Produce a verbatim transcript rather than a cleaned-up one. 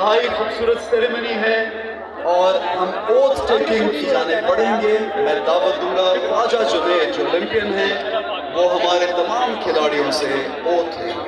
इंतहाई खूबसूरत सेरेमनी है और हम ओथ टेकिंग की जाने पढ़ेंगे। मैं दावत दूंगा ख्वाजा जुनैद जो ओलंपियन हैं वो हमारे तमाम खिलाड़ियों से ओथ लेंगे।